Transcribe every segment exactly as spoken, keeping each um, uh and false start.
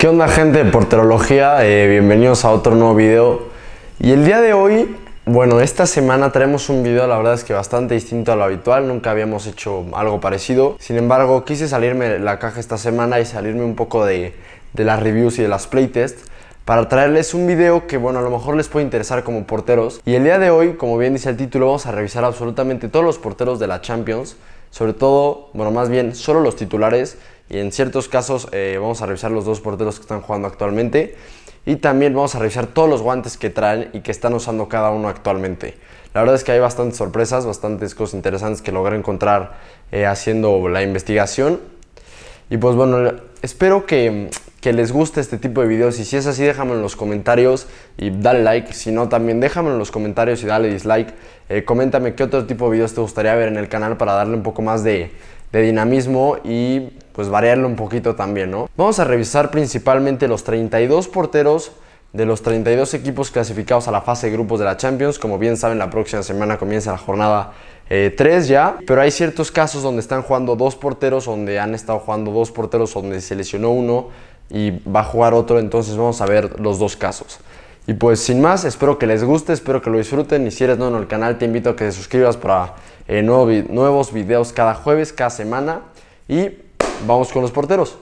¿Qué onda, gente de Porterología? Eh, bienvenidos a otro nuevo video. Y el día de hoy, bueno, esta semana traemos un video, la verdad es que bastante distinto a lo habitual. Nunca habíamos hecho algo parecido. Sin embargo, quise salirme de la caja esta semana y salirme un poco de, de las reviews y de las playtests para traerles un video que, bueno, a lo mejor les puede interesar como porteros. Y el día de hoy, como bien dice el título, vamos a revisar absolutamente todos los porteros de la Champions. Sobre todo, bueno, más bien, solo los titulares. Y en ciertos casos eh, vamos a revisar los dos porteros que están jugando actualmente. Y también vamos a revisar todos los guantes que traen y que están usando cada uno actualmente. La verdad es que hay bastantes sorpresas, bastantes cosas interesantes que logré encontrar eh, haciendo la investigación. Y pues bueno, espero que, que les guste este tipo de videos. Y si es así, déjame en los comentarios y dale like. Si no, también déjame en los comentarios y dale dislike. Eh, coméntame qué otro tipo de videos te gustaría ver en el canal para darle un poco más de, de dinamismo y pues variarlo un poquito también, ¿no? Vamos a revisar principalmente los treinta y dos porteros de los treinta y dos equipos clasificados a la fase de grupos de la Champions. Como bien saben, la próxima semana comienza la jornada eh, tres ya, pero hay ciertos casos donde están jugando dos porteros, donde han estado jugando dos porteros, donde se lesionó uno y va a jugar otro, entonces vamos a ver los dos casos. Y pues sin más, espero que les guste, espero que lo disfruten, y si eres nuevo en el canal te invito a que te suscribas para eh, nuevo, nuevos videos cada jueves, cada semana, y vamos con los porteros.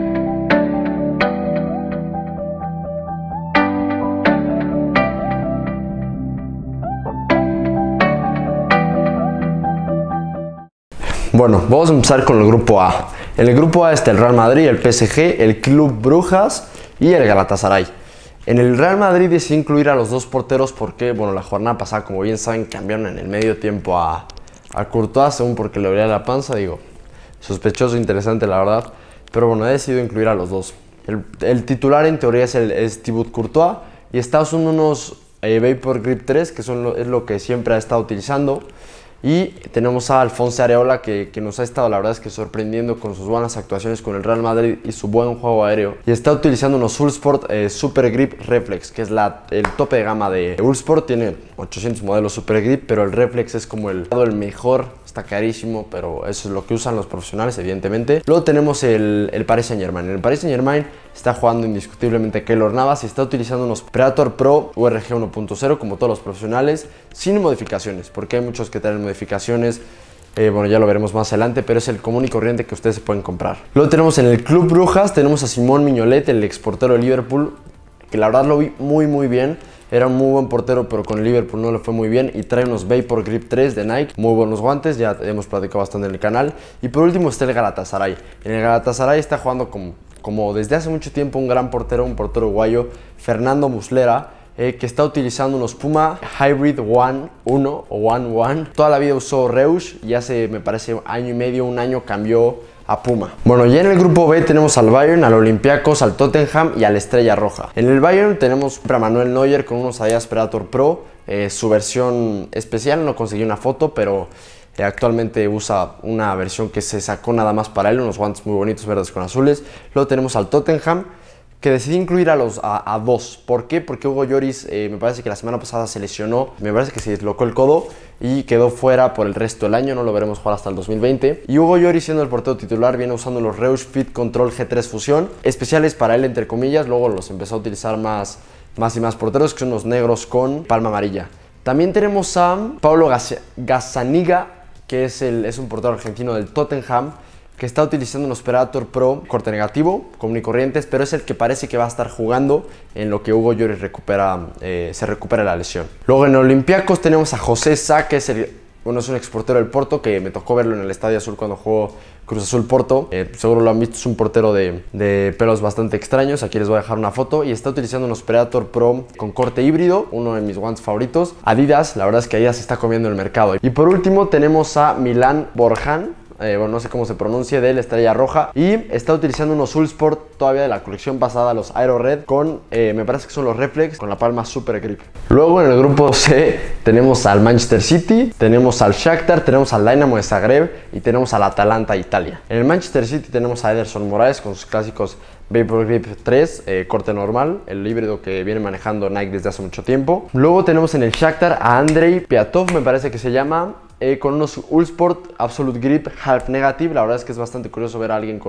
Bueno, vamos a empezar con el grupo A. En el grupo A está el Real Madrid, el P S G, el Club Brujas y el Galatasaray. En el Real Madrid decidí incluir a los dos porteros porque, bueno, la jornada pasada, como bien saben, cambiaron en el medio tiempo a, a Courtois, según porque le abría la panza, digo, sospechoso, interesante la verdad. Pero bueno, he decidido incluir a los dos. El, el titular en teoría es, el, es Thibaut Courtois y está usando unos eh, Vapor Grip tres, que son lo, es lo que siempre ha estado utilizando. Y tenemos a Alphonse Areola que, que nos ha estado, la verdad es que sorprendiendo con sus buenas actuaciones con el Real Madrid y su buen juego aéreo. Y está utilizando unos Uhlsport eh, Super Grip Reflex, que es la, el tope de gama de Uhlsport. Tiene ochocientos modelos Super Grip, pero el Reflex es como el, el mejor. Está carísimo, pero eso es lo que usan los profesionales, evidentemente. Luego tenemos el, el Paris Saint Germain. En el Paris Saint Germain está jugando indiscutiblemente Keylor Navas y está utilizando unos Predator Pro U R G uno punto cero, como todos los profesionales, sin modificaciones, porque hay muchos que traen modificaciones. Eh, bueno, ya lo veremos más adelante, pero es el común y corriente que ustedes se pueden comprar. Luego tenemos en el Club Brujas, tenemos a Simón Mignolet, el exportero de Liverpool, que la verdad lo vi muy muy bien. Era un muy buen portero, pero con el Liverpool no le fue muy bien. Y trae unos Vapor Grip tres de Nike. Muy buenos guantes, ya hemos platicado bastante en el canal. Y por último está el Galatasaray. En el Galatasaray está jugando como, como desde hace mucho tiempo un gran portero, un portero uruguayo, Fernando Muslera, eh, que está utilizando unos Puma Hybrid One uno o One One. Toda la vida usó Reusch y hace, me parece, año y medio, un año cambió a Puma. Bueno, ya en el grupo B tenemos al Bayern, al Olympiacos, al Tottenham y a la Estrella Roja. En el Bayern tenemos a Manuel Neuer con unos Adidas Predator Pro, eh, su versión especial. No conseguí una foto, pero eh, actualmente usa una versión que se sacó nada más para él, unos guantes muy bonitos verdes con azules. Luego tenemos al Tottenham, que decidí incluir a, los, a, a dos. ¿Por qué? Porque Hugo Lloris eh, me parece que la semana pasada se lesionó, me parece que se dislocó el codo y quedó fuera por el resto del año, no lo veremos jugar hasta el dos mil veinte. Y Hugo Lloris, siendo el portero titular, viene usando los Reusch Fit Control G tres Fusión, especiales para él entre comillas. Luego los empezó a utilizar más, más y más porteros, que son los negros con palma amarilla. También tenemos a Paulo Gazzaniga, que es, el, es un portero argentino del Tottenham, que está utilizando unos Predator Pro corte negativo, común y corrientes, pero es el que parece que va a estar jugando en lo que Hugo Lloris recupera, eh, se recupera la lesión. Luego en Olympiacos tenemos a José Sá, que es, el, bueno, es un exportero del Porto, que me tocó verlo en el Estadio Azul cuando jugó Cruz Azul Porto. Eh, seguro lo han visto, es un portero de, de pelos bastante extraños. Aquí les voy a dejar una foto. Y está utilizando unos Predator Pro con corte híbrido, uno de mis guantes favoritos. Adidas, la verdad es que Adidas se está comiendo el mercado. Y por último tenemos a Milan Borjan, Eh, bueno, no sé cómo se pronuncia, de la Estrella Roja, y está utilizando unos Uhlsport todavía de la colección pasada, los Aero Red, con, eh, me parece que son los Reflex, con la palma Super Grip. Luego en el grupo C tenemos al Manchester City, tenemos al Shakhtar, tenemos al Dynamo de Zagreb y tenemos al Atalanta Italia. En el Manchester City tenemos a Ederson Moraes con sus clásicos Vapor Grip tres, eh, corte normal, el híbrido que viene manejando Nike desde hace mucho tiempo. Luego tenemos en el Shakhtar a Andrei Piatov, me parece que se llama, eh, con unos Uhlsport Absolute Grip Half Negative. La verdad es que es bastante curioso ver a alguien con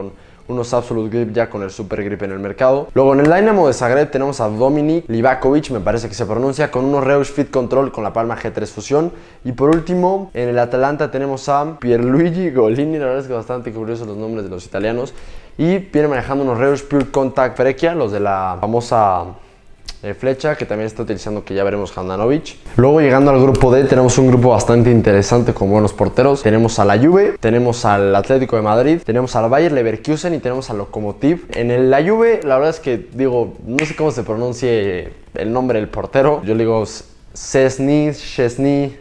unos Absolute Grip ya con el Super Grip en el mercado. Luego en el Dynamo de Zagreb tenemos a Dominik Livakovic, me parece que se pronuncia, con unos Reusch Fit Control con la palma G tres Fusión. Y por último, en el Atalanta tenemos a Pierluigi Golini, la verdad es que bastante curiosos los nombres de los italianos. Y viene manejando unos Reusch Pure Contact Breccia, los de la famosa Eh, flecha, que también está utilizando, que ya veremos, Handanovic. Luego, llegando al grupo D, tenemos un grupo bastante interesante con buenos porteros. Tenemos a la Juve, tenemos al Atlético de Madrid, tenemos al Bayer Leverkusen y tenemos al Lokomotiv. En el, la Juve, la verdad es que, digo, no sé cómo se pronuncie el nombre del portero. Yo le digo Szczesny, Szczesny,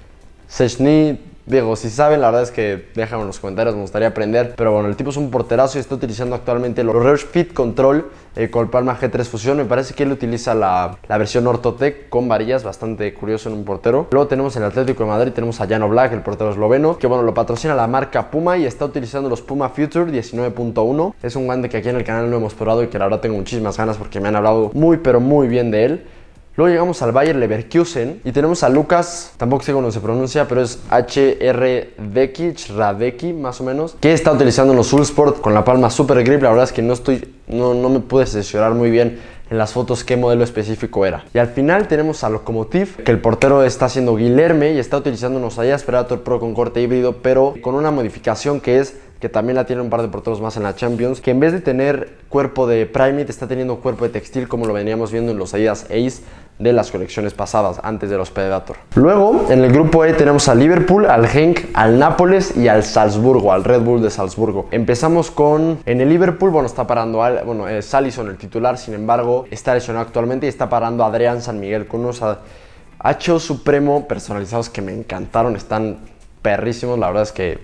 Szczesny. Digo, si saben, la verdad es que déjame en los comentarios, me gustaría aprender. Pero bueno, el tipo es un porterazo y está utilizando actualmente los Reusch Fit Control eh, con palma G tres Fusión. Me parece que él utiliza la, la versión Orthotec con varillas, bastante curioso en un portero. Luego tenemos el Atlético de Madrid, tenemos a Jan Oblak, el portero esloveno, que bueno, lo patrocina la marca Puma y está utilizando los Puma Future diecinueve punto uno. Es un guante que aquí en el canal no hemos probado y que la verdad tengo muchísimas ganas porque me han hablado muy pero muy bien de él. Luego llegamos al Bayer Leverkusen y tenemos a Lucas, tampoco sé cómo se pronuncia, pero es H R Dekic, Radeki más o menos, que está utilizando los Sulsport con la palma Super Grip. La verdad es que no estoy, no, no me pude seleccionar muy bien en las fotos qué modelo específico era. Y al final tenemos a Lokomotiv, que el portero está haciendo Guilherme y está utilizando unos Adidas Predator Pro con corte híbrido, pero con una modificación que es que también la tiene un par de porteros más en la Champions, que en vez de tener cuerpo de Primeknit está teniendo cuerpo de textil, como lo veníamos viendo en los Adidas Ace de las colecciones pasadas, antes de los Predator. Luego, en el grupo E tenemos al Liverpool, al Genk, al Nápoles y al Salzburgo, al Red Bull de Salzburgo. Empezamos con, en el Liverpool, bueno, está parando, al, bueno, es Alisson el titular, sin embargo, está lesionado actualmente y está parando a Adrián San Miguel con unos H O Supremo personalizados que me encantaron, están perrísimos, la verdad es que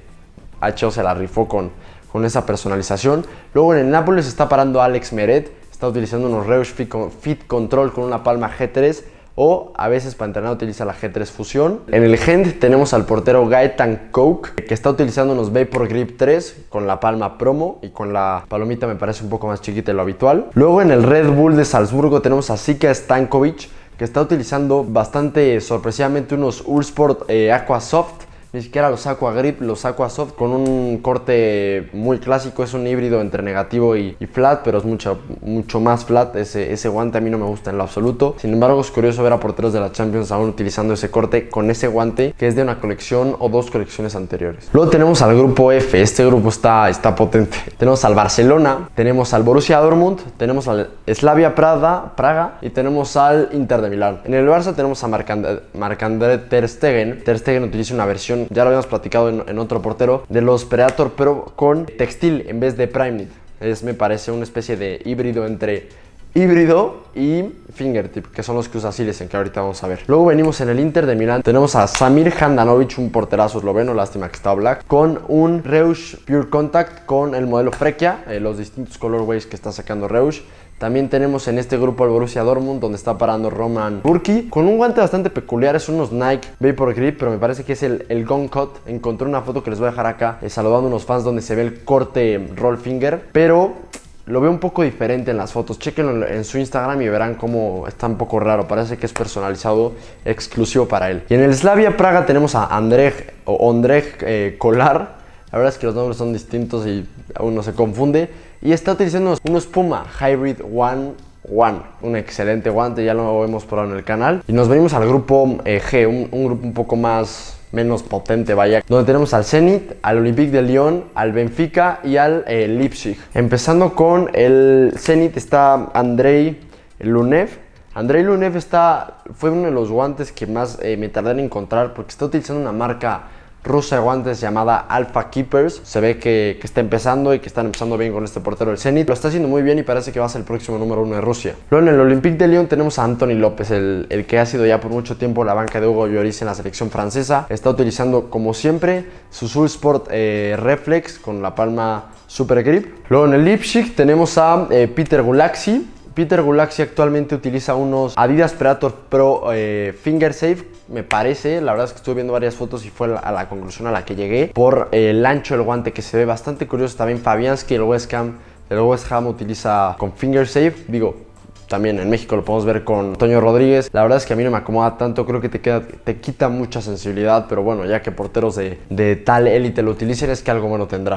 H O se la rifó con, con esa personalización. Luego en el Nápoles está parando Alex Meret, está utilizando unos Reusch Fit, Fit Control con una palma G tres o a veces para entrenar utiliza la G tres Fusión. En el Genk tenemos al portero Gaetan Kouk, que está utilizando unos Vapor Grip tres con la palma Promo y con la palomita me parece un poco más chiquita de lo habitual. Luego en el Red Bull de Salzburgo tenemos a Sika Stankovic, que está utilizando bastante sorpresivamente unos Uhlsport eh, Aqua Soft. Ni siquiera los Aqua Grip, los Aqua Soft con un corte muy clásico. Es un híbrido entre negativo y, y flat, pero es mucho, mucho más flat. Ese, ese guante a mí no me gusta en lo absoluto. Sin embargo, es curioso ver a porteros de la Champions aún utilizando ese corte con ese guante que es de una colección o dos colecciones anteriores. Luego tenemos al grupo F. Este grupo está, está potente. Tenemos al Barcelona, tenemos al Borussia Dortmund, tenemos al Slavia Praga, Praga y tenemos al Inter de Milán. En el Barça tenemos a Marc-André Ter Stegen. Ter Stegen utiliza una versión, ya lo habíamos platicado en, en otro portero, de los Predator Pro con textil en vez de Primeknit. Es, me parece, una especie de híbrido entre híbrido y fingertip, que son los que usa Silesen, que ahorita vamos a ver. Luego venimos en el Inter de Milán, tenemos a Samir Handanovic, un porterazo esloveno, lástima que está black, con un Reusch Pure Contact con el modelo Freccia, eh, los distintos colorways que está sacando Reusch. También tenemos en este grupo al Borussia Dortmund, donde está parando Roman Burki, con un guante bastante peculiar, es unos Nike Vapor Grip, pero me parece que es el, el Gun Cut. Encontré una foto que les voy a dejar acá, eh, saludando a unos fans, donde se ve el corte Roll Finger, pero lo veo un poco diferente en las fotos. Chequenlo en su Instagram y verán cómo está un poco raro, parece que es personalizado exclusivo para él. Y en el Slavia Praga tenemos a Andrej o Ondrej eh, Kolar. La verdad es que los nombres son distintos y uno se confunde. Y está utilizando unos Puma Hybrid One One, un excelente guante, ya lo hemos probado en el canal. Y nos venimos al grupo eh, G, un, un grupo un poco más, menos potente, vaya, donde tenemos al Zenit, al Olympique de Lyon, al Benfica y al eh, Leipzig. Empezando con el Zenit está Andrei Lunev. Andrei Lunev está, fue uno de los guantes que más eh, me tardé en encontrar, porque está utilizando una marca rusa de guantes llamada Alpha Keepers. Se ve que, que está empezando y que están empezando bien con este portero del Zenit. Lo está haciendo muy bien y parece que va a ser el próximo número uno de Rusia. Luego en el Olympique de Lyon tenemos a Anthony López, el, el que ha sido ya por mucho tiempo la banca de Hugo Lloris en la selección francesa. Está utilizando como siempre su Sulsport eh, Reflex con la palma Super Grip. Luego en el Leipzig tenemos a eh, Peter Gulaxi. Peter Gulaxi actualmente utiliza unos Adidas Predator Pro eh, Finger Safe, me parece. La verdad es que estuve viendo varias fotos y fue a la, a la conclusión a la que llegué por eh, el ancho del guante, que se ve bastante curioso. También Fabianski, el West Ham, el West Ham utiliza con Finger Safe. Digo, también en México lo podemos ver con Antonio Rodríguez. La verdad es que a mí no me acomoda tanto, creo que te, queda, te quita mucha sensibilidad, pero bueno, ya que porteros de, de tal élite lo utilicen, es que algo bueno tendrá.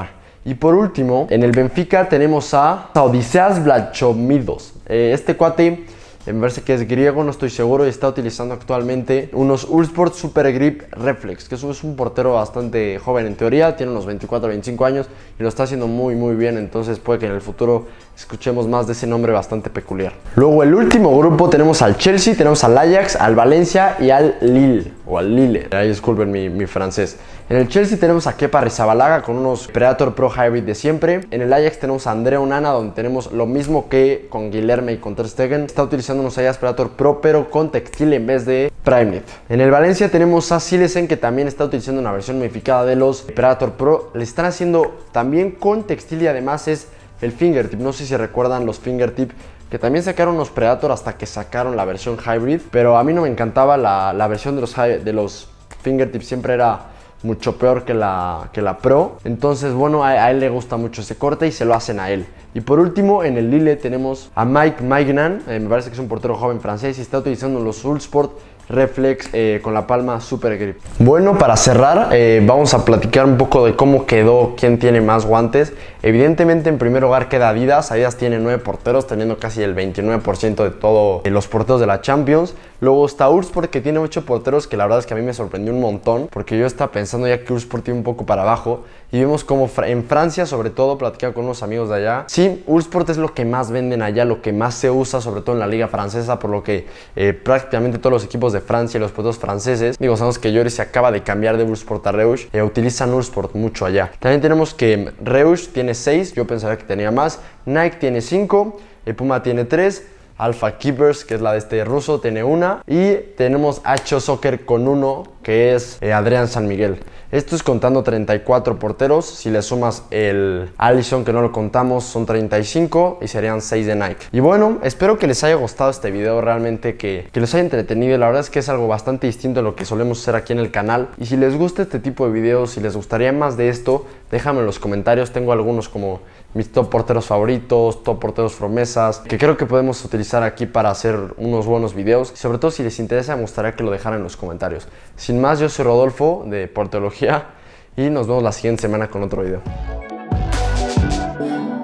Y por último, en el Benfica tenemos a Odiseas Vlachomidos. Eh, este cuate, me parece que es griego, no estoy seguro, y está utilizando actualmente unos Uhlsport Super Grip Reflex, que eso es un portero bastante joven en teoría, tiene unos veinticuatro, veinticinco años y lo está haciendo muy muy bien, entonces puede que en el futuro escuchemos más de ese nombre bastante peculiar. Luego el último grupo tenemos al Chelsea, tenemos al Ajax, al Valencia y al Lille, o al Lille, ahí disculpen mi, mi francés. En el Chelsea tenemos a Kepa Arrizabalaga con unos Predator Pro Hybrid de siempre. En el Ajax tenemos a Andrea Onana, donde tenemos lo mismo que con Guilherme y con Ter Stegen. Está utilizando unos Ajax Predator Pro, pero con textil en vez de Primeknit. En el Valencia tenemos a Silesen, que también está utilizando una versión modificada de los Predator Pro. Le están haciendo también con textil y además es el Fingertip. No sé si recuerdan los Fingertip, que también sacaron unos Predator hasta que sacaron la versión Hybrid. Pero a mí no me encantaba la, la versión de los, de los Fingertip, siempre era mucho peor que la, que la Pro. Entonces, bueno, a, a él le gusta mucho ese corte y se lo hacen a él. Y por último, en el Lille tenemos a Mike Maignan, eh, me parece que es un portero joven francés y está utilizando los Uhlsport Reflex eh, con la palma Super Grip. Bueno, para cerrar, eh, vamos a platicar un poco de cómo quedó, quién tiene más guantes. Evidentemente, en primer lugar queda Adidas. Adidas tiene nueve porteros, teniendo casi el veintinueve por ciento de todos eh, los porteros de la Champions. Luego está Uhlsport, que tiene ocho porteros, que la verdad es que a mí me sorprendió un montón, porque yo estaba pensando ya que Uhlsport tiene un poco para abajo. Y vemos como en Francia, sobre todo, platicando con unos amigos de allá. Sí, Uhlsport es lo que más venden allá, lo que más se usa, sobre todo en la liga francesa, por lo que eh, prácticamente todos los equipos de Francia y los porteros franceses, digo, sabemos que Lloris se acaba de cambiar de Uhlsport a Reusch, eh, utilizan Uhlsport mucho allá. También tenemos que Reusch tiene seis, yo pensaría que tenía más. Nike tiene cinco, Puma tiene tres. Alpha Keepers, que es la de este ruso, tiene una. Y tenemos H O Soccer con uno, que es eh, Adrián San Miguel. Esto es contando treinta y cuatro porteros. Si le sumas el Allison, que no lo contamos, son treinta y cinco y serían seis de Nike. Y bueno, espero que les haya gustado este video, realmente que, que les haya entretenido. La verdad es que es algo bastante distinto a lo que solemos hacer aquí en el canal. Y si les gusta este tipo de videos, si les gustaría más de esto, déjame en los comentarios. Tengo algunos como mis top porteros favoritos, top porteros promesas, que creo que podemos utilizar aquí para hacer unos buenos videos. Y sobre todo, si les interesa, me gustaría que lo dejaran en los comentarios. Sin más, yo soy Rodolfo de Porteología y nos vemos la siguiente semana con otro video.